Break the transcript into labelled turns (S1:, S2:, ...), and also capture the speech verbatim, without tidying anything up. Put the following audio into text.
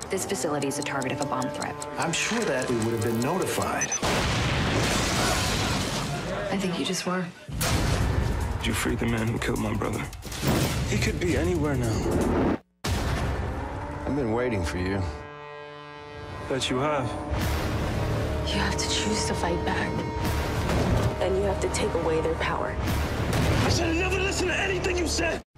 S1: This facility is a target of a bomb threat.
S2: I'm sure that we would have been notified.
S1: I think you just were.
S3: Did you free the man who killed my brother? He could be anywhere now.
S4: I've been waiting for you.
S3: Bet you have.
S5: You have to choose to fight back. And you have to take away their power.
S3: I should have never listened to anything you said!